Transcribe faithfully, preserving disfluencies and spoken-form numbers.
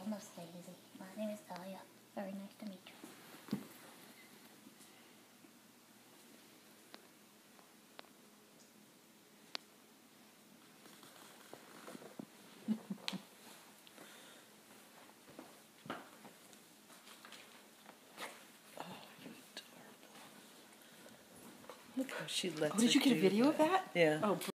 stay easy. My name is Dahlia. Very nice to meet you. Look how she lets Oh, did you it get a do video that. of that? Yeah. Oh.